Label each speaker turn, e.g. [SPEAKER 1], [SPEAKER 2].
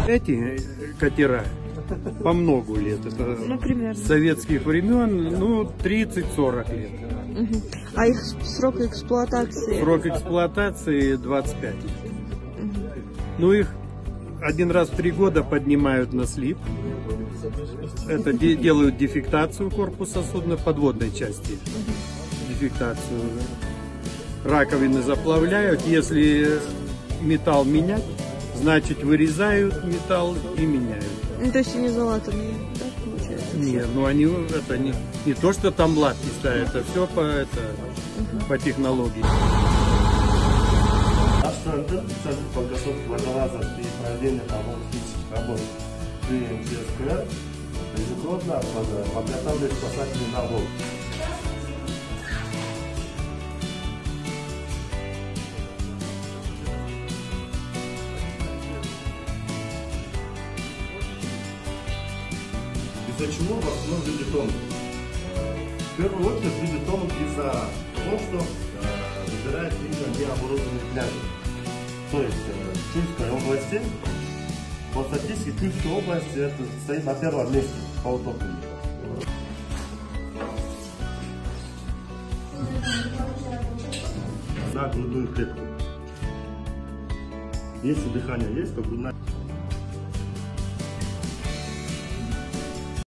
[SPEAKER 1] Эти катера по много лет. Это
[SPEAKER 2] Ну, примерно.
[SPEAKER 1] с советских времен, ну, 30-40 лет.
[SPEAKER 2] Угу. А их срок эксплуатации?
[SPEAKER 1] Срок эксплуатации 25 лет.
[SPEAKER 2] Угу.
[SPEAKER 1] Ну, их один раз в 3 года поднимают на слип. Это делают дефектацию корпуса судна, подводной части. Дефектацию. Раковины заплавляют. Если металл менять, значит вырезают металл и меняют.
[SPEAKER 2] Ну, то есть они залатанные, да, получается?
[SPEAKER 1] Не, ну они это не то, что там латки ставят, это все по технологии.
[SPEAKER 3] Наш центр подготовки водолазов и проведения физических работ при МЧСКР ежегодно подготавливает спасательный набор. Из-за чего в основном люди тонут? В первую очередь люди тонут из-за того, что выбирают именно необорудованные пляжи. То есть в Тульской области, по статистике Тульской области это стоит на первом месте по утоплению. На грудную клетку. Если дыхание есть, то грудная